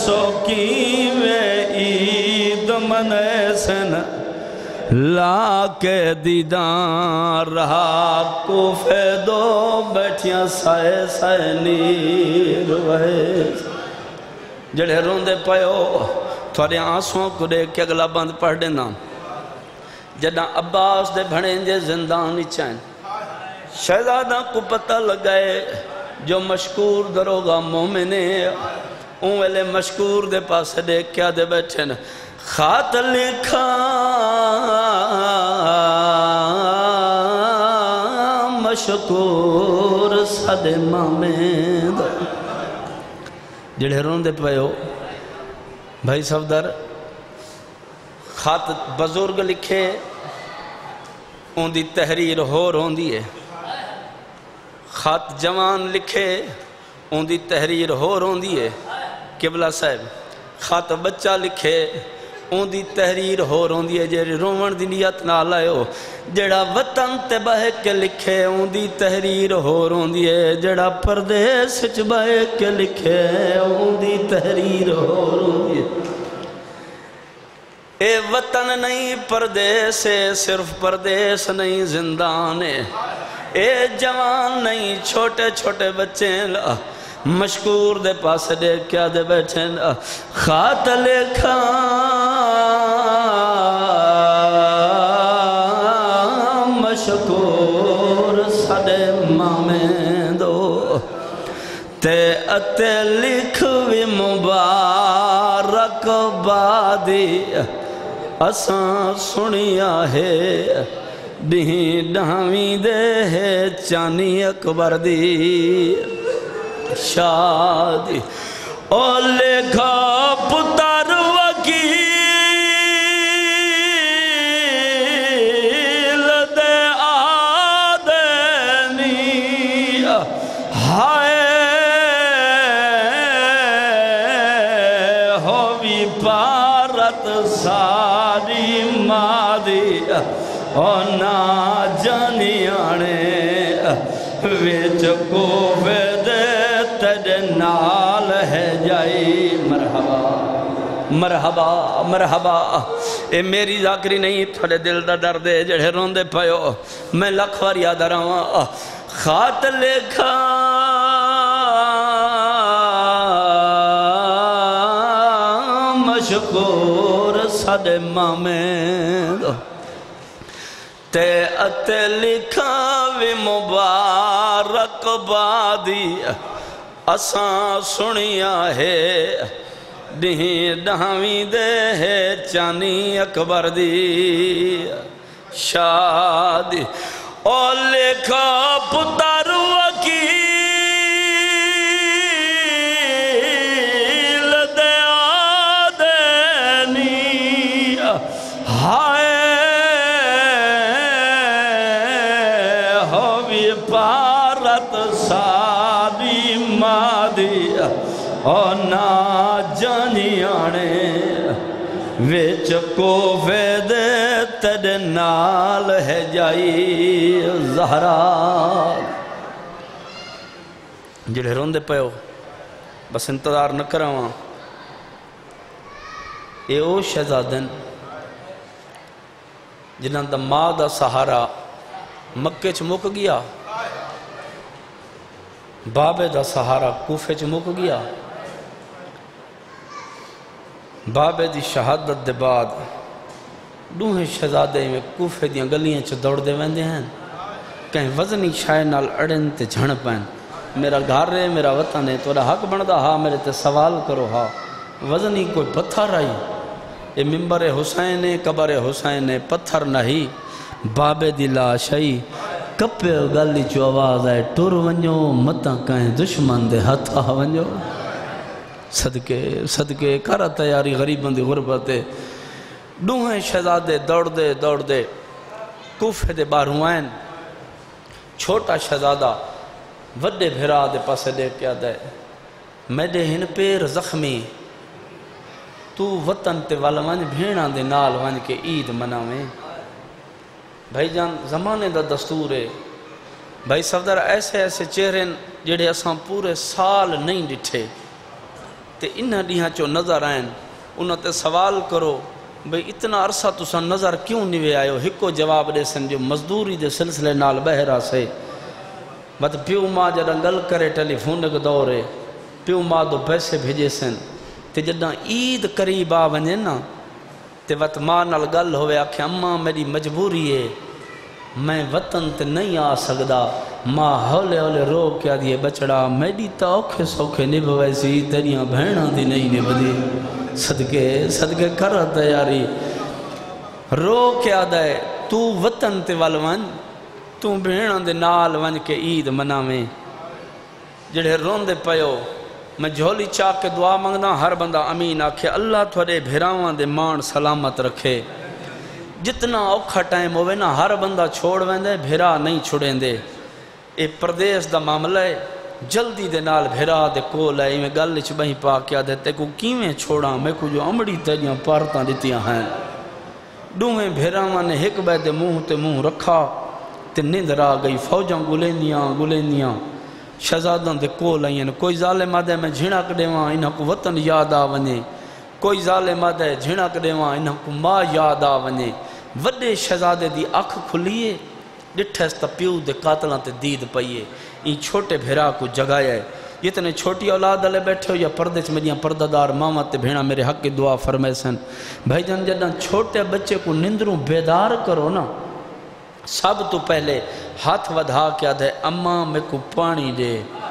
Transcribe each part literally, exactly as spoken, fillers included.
سو کی میں عید منیسن لا کے دیدان رہا کوفے دو بیٹھیاں سائے سائے نیر وے جڑے روندے پہو تھوڑے آنسوں کو دے کے اگلا بند پڑھ دینا جڑا عباس دے بھڑیں جے زندانی چین شہزادہ کو پتہ لگائے جو مشکور دروگا مومنے اون ویلے مشکور دے پاس دے کیا دے بیٹھے نا خات لکھا مشکور سادے مامد جڑے روندے پہ ہو بھائی صفدر خات بزرگ لکھے ان دی تحریر ہو روندی ہے خات جوان لکھے ان دی تحریر ہو روندی ہے قبلہ صاحب خات بچہ لکھے ان دی تحریر ہو روندی ہے جڑے رومن دی نیت نہ لائے ہو جڑا وطن تے بہے کے لکھے ان دی تحریر ہو روندی ہے جڑا پردیس چ بہے کے لکھے ان دی تحریر ہو روندی ہے اے وطن نہیں پردیس ہے صرف پردیس نہیں زندان ہے اے جوان نہیں چھوٹے چھوٹے بچے لا مشکور دے پاس دے کیا دے بیٹھے لا خات لکھا مشکور سادے مامیں دو تے اتے لکھوی مبارک بادی اساں سنیا ہے ڈہیں ڈھاویں دے ہے چانی اکبر دی شادی او لکھا پتر وکیل دے آدنی ہائے ہووی پارت ساری مادی او نا جانی آنے ویچ کو ویدے تیرے نال ہے جائی مرحبا مرحبا مرحبا اے میری ذاکری نہیں تھوڑے دل دا درد ہے جڑے روندے پہو میں لکھ وار یاد رہا خات لکھا مشکور سادے مامیں دو تے اتے لکھا وی مبارک بادی اساں سنیا ہے ڈہیں ڈھاویں دے ہے چانی اکبر دی شادی او لکھا پتر وکیل دے آدنی ہائے ہووی پارت ساری مادی او نا جانی آنے ویچ کو ویدے تیرے نال ہے جائی زہرا جڑے روندے پہو بس انتظار نہ کراواں اے او شہزادن جنہاں دا ماں دا سہارا مکے چ مک گیا بابے دا سہارا کوفے چ مک گیا بابے دی شہادت دے بعد دوہے شہزادے میں کوفے دیاں گلیاں چ دوڑ دے ویندے ہیں کہیں وزنی شائع نال اڑن تے جھڑ پین میرا گھر ہے میرا وطن ہے توڑا حق بندہ ہا میرے تے سوال کرو ہا وزنی کوئی پتھر آئی اے ممبر حسین ہے قبر حسین ہے پتھر نہیں بابے دی لاش آئی کپے گالی چو آواز آئے ٹور ونجو متاں کہیں دشمن دے ہتھا ونجو صدقے صدقے کرا تیاری غریبان دی غربت دوہے شہزادے دوڑ دے دوڑ دے کوفے دے باروائن چھوٹا شہزادہ وڈے بھرا دے پاسے دے کیا دے میڈے ہن پیر زخمی تو وطن تے والا ونج بھیڑاں دے نال ونج کے عید مناویں بھائی جان زمانے دا دستور ہے بھائی صفدر ایسے ایسے چہرے جڑے اساں پورے سال نہیں ڈٹھے تے انہاں ڈیہاں چو نظر آئیں انہاں تے سوال کرو بھئی اتنا عرصہ تساں نظر کیوں نہیں آئے ہو؟ ہکو جواب دے سن جو مزدوری دے سلسلے نال بہرا سے بات پیو ماں جڑا گل کرے ٹیلی فون کے دورے پیو ماں دو پیسے بھیجے سن تے جڑا عید قریب آ ونجے نا تے وقت ماں نال گل ہوئے آکھے اماں میری مجبوری ہے میں وطن تے نہیں آ سکدا ماں ہولے ہولے رو کیا دیے بچڑا میری تا اوکھے سوکھے نبھوے سی تیریاں بہناں دی نہیں نبھدی صدقے صدقے کر تیاری رو کیا دے تو وطن تے وال ون تو بہناں دے نال ون کے عید مناویں جڑے روندے پیو میں جھولی چاک کے دعا منگنا ہر بندہ امین آکھے اللہ تھوڑے بھیراوان دے مان سلامت رکھے جتنا اوکھا ٹائم ہوئے نا ہر بندہ چھوڑ ویندے بھیرا نہیں چھوڑیں دے اے پردیس دا معاملہ ہے جلدی دے نال بھیرا دے کول ہے میں گل چ بہی پا کیا دے تے کو کیویں چھوڑاں میں کو جو امڑی تیجیاں پارتاں دتیاں ہیں ڈویں بھیراواں نے ہک بے دے منہ تے منہ رکھا تے نیندر آ گئی فوجاں گلیندیاں گلیندیاں شہزاداں دے کول آئیں کوئی ظالم آدھے میں جھڑک دیواں انہاں کو وطن یاد آ ونے کوئی ظالم آدھے جھڑک دیواں انہاں کو ماں یاد آ ونے وڈے شہزادے دی اکھ کھلیے ڈٹھس تا پیو دے قاتلاں تے دید پئیے این چھوٹے بھیرا کو جگایا ہے جتنے چھوٹی اولاد علیہ بیٹھے ہو یا پردے چ میریاں پردہ ماما تے بھیڑا میرے حق کی دعا فرمائے سن بھائی جان جداں چھوٹے بچے کو نندروں بیدار کرو نا سب تو پہلے ہاتھ ودھا کیا دے اماں میں کو پانی دے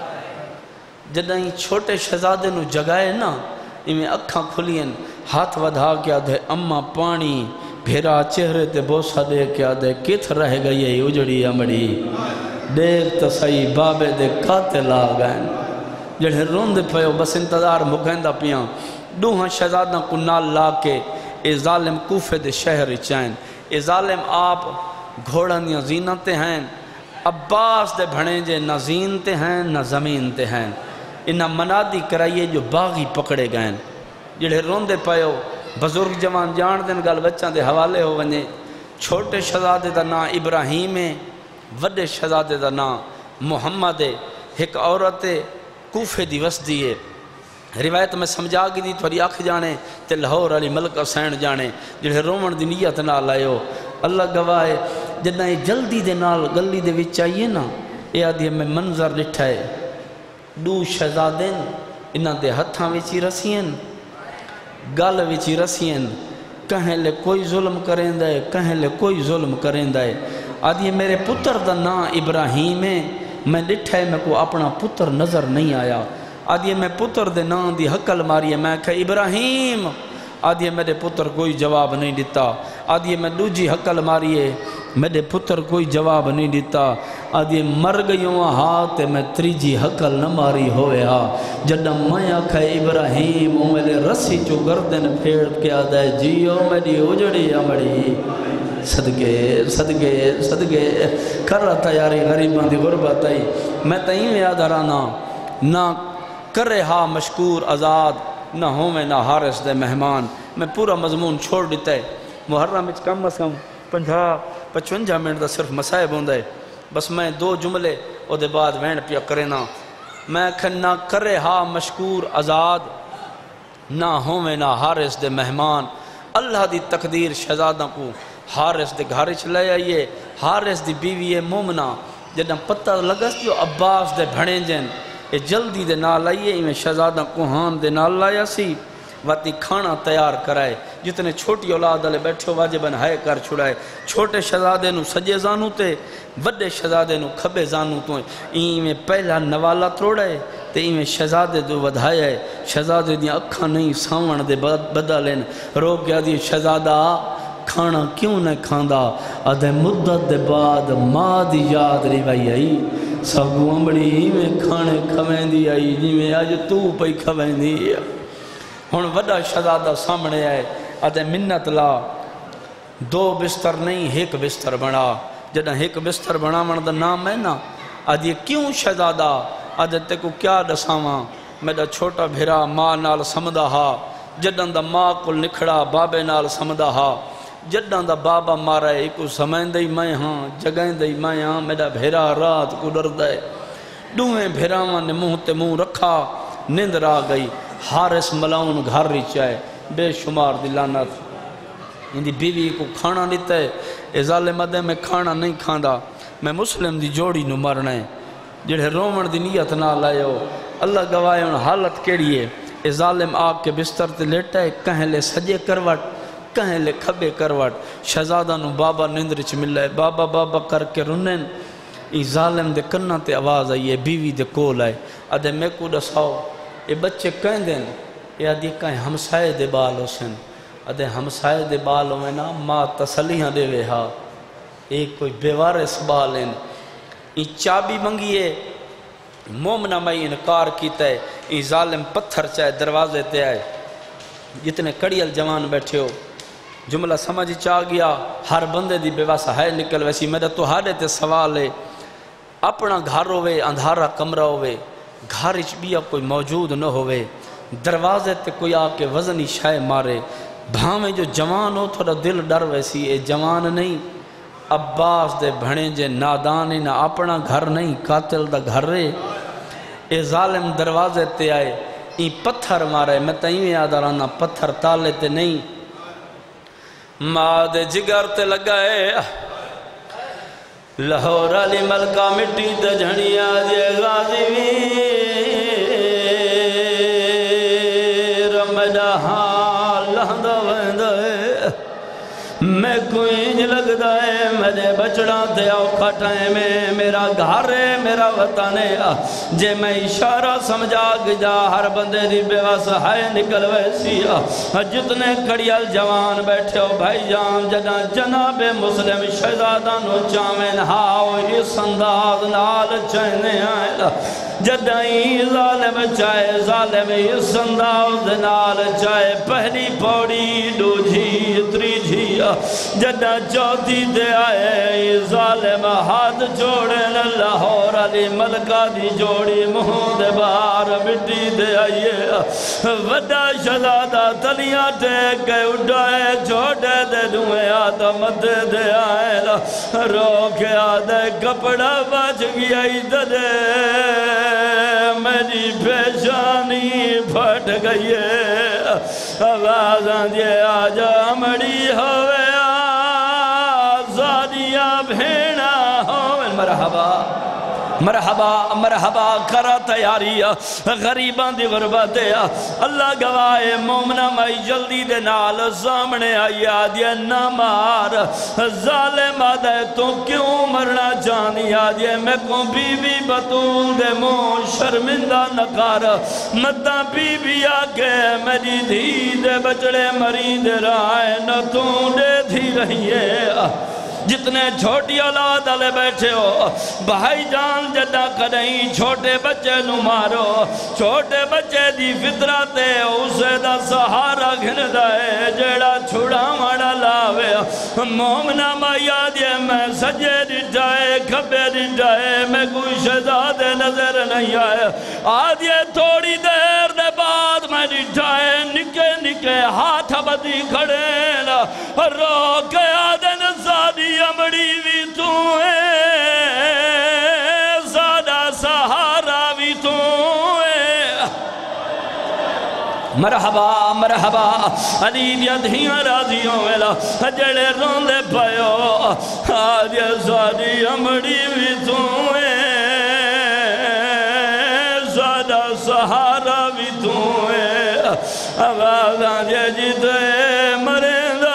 جداں چھوٹے شہزادے نو جگائے نا میں اکھاں کھلیں ہاتھ ودھا کیا دے اماں پانی بھیرا چہرے تے بوسا دے کیا دے کت رہ گئی ہے اجڑی امڑی دیکھ تو صحیح بابے دے قاتل آ گئے جڑے روند پیو بس انتظار مکھیندہ پیاں دوہاں شہزادہ کو نال لا کے اے ظالم کوفے دے شہر چائن اے ظالم آپ گھوڑا نیا زینتے ہیں عباس دے بھڑیں جے نہ زینتے ہیں نہ زمین تے ہیں انہاں منادی کرائیے جو باغی پکڑے گئے جڑے روندے پیو بزرگ جوان جان دن گل بچان دے حوالے ہو ونجے چھوٹے شہزادے دا نا ابراہیم ہے وڈے شہزادے دا نا محمد ہے ایک عورت کوفے دی وسدی ہے روایت میں سمجھا گی دی تھوڑی آنکھ جانے تے لاہور علی ملک حسین جانے جڑے رومن دی نیت نہ لائیو اللہ گواہ جدنا یہ جلدی دے نال گلی دے وچ آئیے نا اے آدھی میں منظر ڈٹھا ہے دو شہزادین انہاں دے ہتھاں وچی رسین گل وچی رسین کہیں لے کوئی ظلم کریں دے کہیں لے کوئی ظلم کریں دے آدھی میرے پتر دا نا ابراہیم ہے میں ڈٹھا ہے میں کو اپنا پتر نظر نہیں آیا آدھی میں پتر دے نا دی حقل ماری ہے میں کہا ابراہیم آدھی میرے پتر کوئی جواب نہیں دیتا آدھی میں دوجی حقل ماری ہے میرے پتر کوئی جواب نہیں دیتا آدھی مر گئیوں ہاتھ میں تریجی حقل نہ ماری ہوئے ہا جڈا میں آکھا ابراہیم میرے رسی چو گردن پھیڑ کے آدھا ہے جیو میری اجڑی امڑی صدقے صدقے صدقے کر رہا تھا یاری غریبان دی غربت آئی میں تئیں یاد رانا نہ کرے ہا مشکور آزاد نہ ہوں میں نہ حارس دے مہمان میں پورا مضمون چھوڑ دیتا ہے محرم اچ کم از کم پنجھا پچونجا منٹ دا صرف مسائب ہوندہ ہے بس میں دو جملے او دے بعد وین پیا کرینا میں کھن نہ کرے ہا مشکور آزاد نہ ہوں میں نہ حارس دے مہمان اللہ دی تقدیر شہزادہ کو حارس دے گھارے چلے آئیے حارس دی بیوی مومنہ جدہ پتہ لگس جو عباس دے بھڑیں جن اے جلدی دے نال آئیے میں شہزادہ کوہان دے نال لایا سی واتی کھانا تیار کرائے جتنے چھوٹی اولاد علیہ بیٹھے واجباً ہائے کر چھڑائے چھوٹے شہزادے نو سجے زانو تے وڈے شہزادے نو کھبے زانو تو این میں پہلا نوالا تروڑے تے این میں شہزادے دو ودھایا ہے شہزادے دیا اکھا نہیں ساون دے بدلین رو گیا دی شہزادہ کھانا کیوں نہ کھاندا آدھے مدت دے بعد ماں دی یاد ریوائی آئی سب امڑی میں کھانے کھویں دی آئی جی میں آج تو پئی کھویں دی ہن وڈا شہزادہ سامنے آئے آدھے منت لا دو بستر نہیں ایک بستر بنا جدہ ایک بستر بنا من دا نام ہے نا آدھے کیوں شہزادہ آدھے تے کو کیا دساواں میرا چھوٹا بھیرا ماں نال سمدہ ہا جدہ دا ماں کو نکھڑا بابے نال سمدہ ہا جدہ دا بابا مارا ہے ایک سمین دئی میں ہاں جگہیں دئی میں ہاں میرا بھیرا رات کو ڈر دے دوہیں بھیراواں نے منہ تے منہ رکھا نیندر آ گئی حارس ملاؤن گھر رچ ہے بے شمار دی لعنت ان دی بیوی کو کھانا نہیں تے اے ظالم دے میں کھانا نہیں کھاندا میں مسلم دی جوڑی نو مرنا ہے جڑے رومن دی نیت نہ لائے ہو اللہ گواہ ان حالت کیڑی ہے اے ظالم آگ کے بستر تے لیٹا ہے کہیں لے سجے کروٹ کہیں لے کھبے کروٹ شہزادہ نو بابا نندرچ مل ہے بابا بابا کر کے رنن ای ظالم دے کنہ تے آواز آئی ہے بیوی دے کول آئے ادھے میں کو دساؤ اے بچے کہیں دیں اے ادھی کہیں ہمسائے دے بال ہو سن ادھے ہمسائے دے بال ہوئے نا ماں تسلیاں دے وے ہاں ایک کوئی بیوارس بال ہیں ای چابی منگیے مومنہ میں انکار کیتا ہے ای ظالم پتھر چاہے دروازے تے آئے جتنے کڑیل جوان بیٹھے ہو جملہ سمجھ چاہ گیا ہر بندے دی بے واسہ ہے نکل ویسی میرا تو ہارے تے سوال ہے اپنا گھر ہوئے اندھارا کمرہ ہوئے گھر اچ بیا کوئی موجود نہ ہوئے دروازے تے کوئی آکے وزنی شائع مارے بھامیں جو جوان ہو تھوڑا دل ڈر ویسی اے جوان نہیں عباس دے بھنے جے نادان نہ اپنا گھر نہیں قاتل دا گھر رے اے ظالم دروازے تے آئے ای پتھر مارے میں تیویں یاد آرانا پتھر تالے تے نہیں ماں دے جگر تے لگائے لاہور علی ملکہ مٹی تے جھنیا جے غازی ویر مجا ہاں لہندہ ویندہ میں کوئی نہیں لگتا ہے مجھے بچڑا تے آؤ کھٹائیں میں میرا گھر ہے میرا وطن ہے جے میں اشارہ سمجھا گجا ہر بندے دی بے واسہ ہے نکل ویسی جتنے کڑیل جوان بیٹھے ہو بھائی جان جنا جناب مسلم شہزادہ نو چاوین ہاؤ اس انداز نال چہنے آئے جدائیں ظالم چاہے ظالم اس انداز نال چاہے پہلی پوڑی دو جھی تری جھی جدہ چوتھی دے آئے ظالم ہاتھ جوڑے لاہور علی ملکہ دی جوڑی مہون دے باہر مٹی دے آئیے وڈا شہزادہ تلیاں ٹیک گئے اٹھائے چھوٹے دے دوئے آدھا مدے دے آئے روکے آدھے کپڑا بچ گیا دے میری پیشانی پھٹ گئی ہے آوازاں دے آجا مڑی ہوئے آزادیاں بھینا ہوئے مرحبا مرحبا مرحبا کرا تیاری غریبان دی غربت اللہ گواہ مومنہ مائی جلدی دے نال سامنے آئی آدھے نہ مار ظالم آدھے تو کیوں مرنا چاہنی آدھے میں کو بی بی بطول دے مون شرمندہ نکار مدہ بی بی آکے میری دھی دے بچڑے مری دے رائے نہ تو دے دھی رہی ہے جتنے چھوٹی اولاد علیہ بیٹھے ہو بھائی جان جدہ کدہیں چھوٹے بچے نو مارو چھوٹے بچے دی فطرت ہے اسے دا سہارا گھن دائے جیڑا چھوڑا مڑا لاوے مومنہ مایا دے میں سجے ڈٹائے کھبے ڈٹائے میں کوئی شہزادے نظر نہیں آئے آدھے تھوڑی دیر دے بعد میں ڈٹائے نکے نکے ہاتھ بدی کھڑے روکے آدھے نزادی امڑی بھی تو ہے زیادہ سہارا بھی تو ہے مرحبا مرحبا علی دیا دھیاں راضیوں ویلا جڑے روندے پائیو آج زیادی امڑی بھی تو ہے زیادہ سہارا بھی تو ہے آوازاں جے جیتے مرے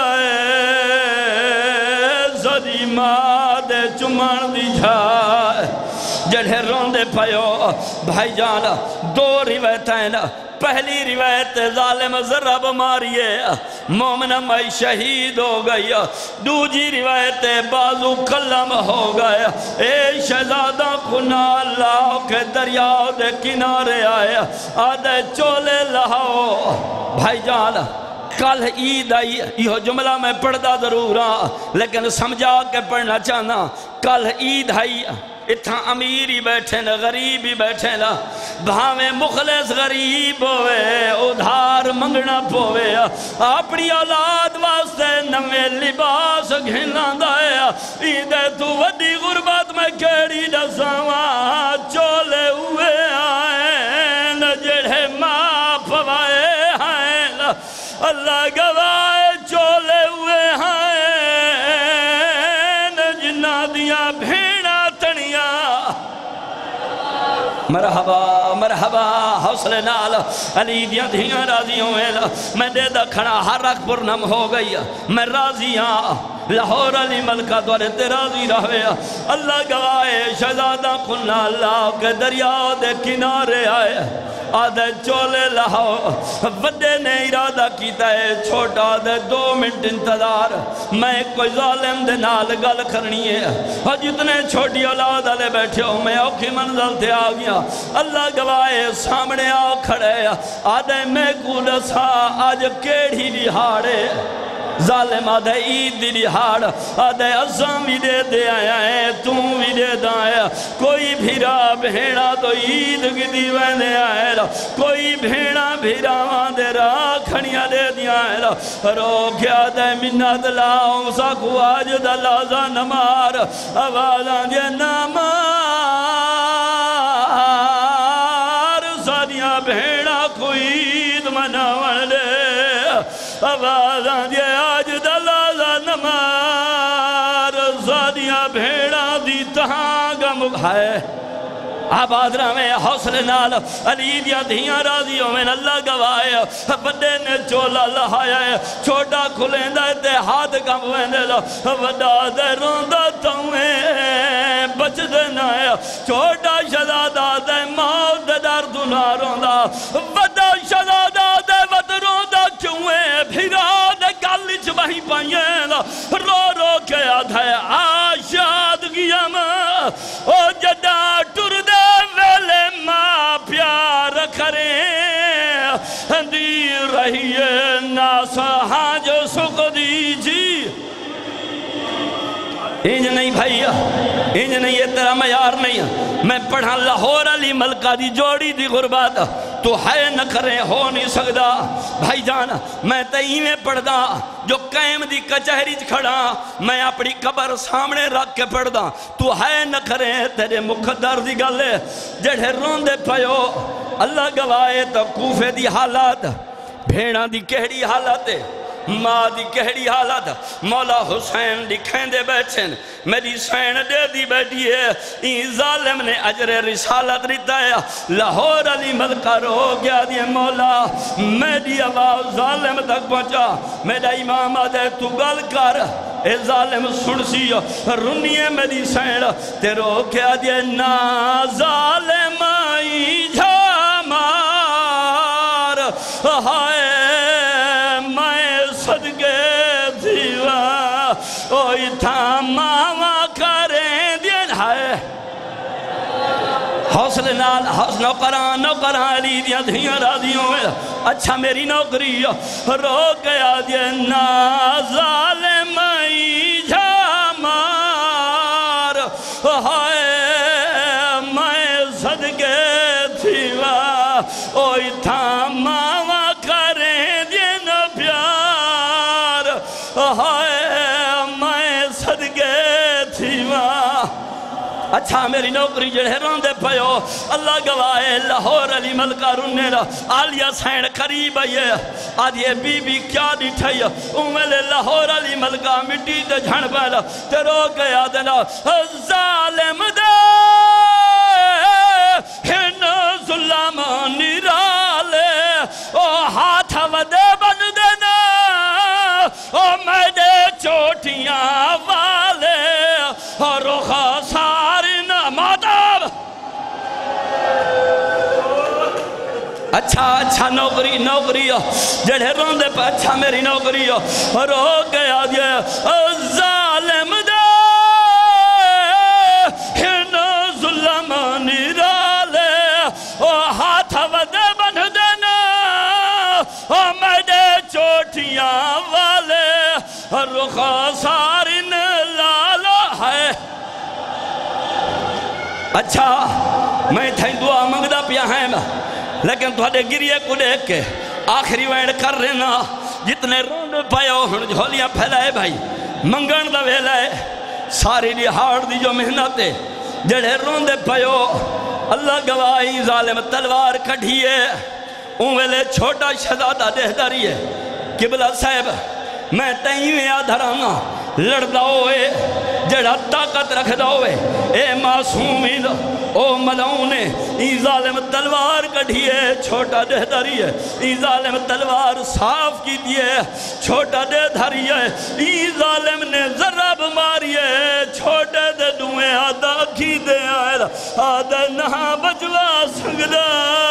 ماں دے چمان دی جھائے جڑے روندے پائیو بھائی جانا دو روایتیں پہلی روایت ظالم ضرب ماریے مومنہ مائی شہید ہو گئی دوجی روایت بازو کلم ہو گئے اے شہزادہ کنا اللہ کے دریاؤ دے کنارے آئے آدھے چولے لہاؤ بھائی جانا کل عید آئی یہ جملہ میں پڑھدا ضرور ہاں لیکن سمجھا کے پڑھنا چاہنا کل عید آئی اتھا امیری بیٹھے نا غریبی بیٹھے نا بھاویں مخلص غریب ہوئے ادھار منگنا پوے اپنی اولاد واسطے نوے لباس گھنا دائے عید تو وڈی غربت میں کیڑی دساواں چولے ہوئے آئے نجڑے ماں پوا اللہ گواہ چولے ہوئے ہیں جنہ دیا بھیڑا تنیا مرحبا مرحبا حوصلے نال علی دیاں دھیاں راضی ہوئے میں دے دا کھڑا ہر رکھ پرنم ہو گئی میں راضی ہاں لاہور علی ملکہ دوارے تے راضی رہے اللہ گواہ شہزادہ کھلنا اللہ کے دریاؤ دے کنارے آئے آدھے چولے لاہو وڈے نے ارادہ کیتا ہے چھوٹا دے دو منٹ انتظار میں کوئی ظالم دے نال گل کرنی ہے اور جتنے چھوٹی اولاد آلے بیٹھے ہوں میں اوکھی منزل تے آ گیا اللہ گواہ سامنے آ کھڑے آدھے میں کولسا آج کیڑی لہاڑے ظالم آدھے عید دی لہاڑ آدھے عظام بھی دے دے آیا ہے تم بھی دے دایا کوئی بھیرا بھیڑا تو عید کی دیوانے آئے کوئی بھیڑا بھیرا دے راہ کھڑیاں دے دیا ہے رو کیا دے منت لاؤں ساکو آج دلازہ نمار آوازاں دے نمار سادیاں بھیڑا کوئی عید مناون دے آوازاں دے آج دلازہ نمار سادیاں بھیڑا دی تہاں گم ہے آباد رہے حوصلے نال علی دیا دھیاں راضی ہوئے اللہ گواہ بڑے نے چولا لہایا ہے چھوٹا کھلیں دے دے ہاتھ کم ہوئے وڈا دے روندہ تاویں بچ دینا ہے چھوٹا شہزادہ دے موت دے درد نہ روندہ وڈا شہزادہ دے ود روندہ کیوں ہے بھیرا دے گالچ وہی پائیں رو رو کے آدھے آشاد گیا ماں او جدہ ٹر دے ویلے ماں پیار کریں دی رہی ناسا ہاں جو سکھ دیجی انج نہیں بھائیا انج نہیں یہ تیرا معیار نہیں میں پڑھا لاہور علی ملکہ دی جوڑی دی غربات تو ہے نہ کریں ہو نہیں سکدا بھائی جان میں تئیں میں پڑھدا جو قائم دی کچہری کھڑا میں اپنی قبر سامنے رکھ کے پڑھدا تو ہے نہ کریں تیرے مقدر دی گلے جڑے روندے پہو اللہ گواہے تو کوفے دی حالات بھیڑاں دی کہڑی حالات ہے ماں دی کہڑی حالت مولا حسین لکھیں دے بیٹھیں میری سین دے دی بیٹھی ہے این ظالم نے عجر رسالت رہتا ہے لاہور علی ملکہ رو گیا دی مولا میری آواز ظالم تک پہنچا میرا امام آدھے تو گل کر اے ظالم سن سی رنیے میری سین تے رو گیا دی نا ظالم آئی جھا مار ہائے اوئی تھا ماما کریں دین ہے حوصلے نال حوصلہ نوکران نوکران علی دیا دھیاں راضیوں میں اچھا میری نوکری رو گیا دین نا ظالم ای جھا مار ہائے میں صدقے تھیوا اوئی تھا ماما کریں دین پیار ہائے اچھا میری نوکری جڑے روندے پہو اللہ گواہے لاہور علی ملکہ رننے را آلیہ سین قریب آئیے آدھیے بی بی کیا ڈٹھائی امولے لاہور علی ملکہ مٹی دے جھن پہلا تے رو گیا دینا ظالم دے ہن ظلم نرالے او ہاتھ ودے بن دینا او میڈے چوٹیاں والے اور رخا اچھا اچھا نوکری نوکری جڑے روندے پہ اچھا میری نوکری رو گیا دیا ظالم دے ہن ظلم نرالے او ہاتھ ودے بن دینا او میڈے چوٹیاں والے رخا سارن لالا ہے اچھا میں تھیں دعا منگدہ پیا ہیں لیکن تھوڑے گریے کو دیکھ کے آخری وینڈ کر رہنا جتنے روند پایا ہن جھولیاں پھیلائے بھائی منگن دا ویلائے ساری لہاڑ دی جو محنت ہے جڑے روند پایا اللہ گواہی ظالم تلوار کھڑیے ان ویلے چھوٹا شہزادہ دہداری ہے قبلہ صاحب میں تیویں آدھرانا لڑدا ہوئے جڑا طاقت رکھ دا ہوئے اے معصومی دا او ملعونے ای ظالم تلوار کڑھیے چھوٹا دہ دھری ہے ای ظالم تلوار صاف کی دیئے چھوٹا دہ دھری ہے ای ظالم نے ضرب ماریے چھوٹے دے دوئے آدھا کی دے آئے آدھا نہا بجوا سنگلا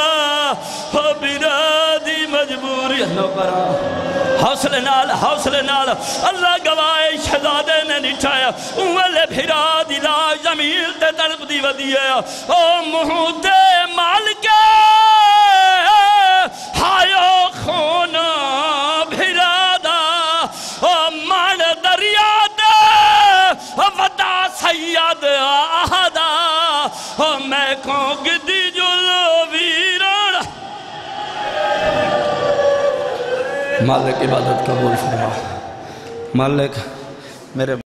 برادی مجبوری نوکران حوصلے نال حوصلے نال اللہ گواہ شہزادے نے نٹھایا اولے بھرا دلا جمیل تے تڑپ دی ودیے او مہتے مالکے ہائیو خون بھرا دا او مان دریا دے ودا سید آہدا او میں کون گدی جلو ویران مالک عبادت قبول فرما مالک میرے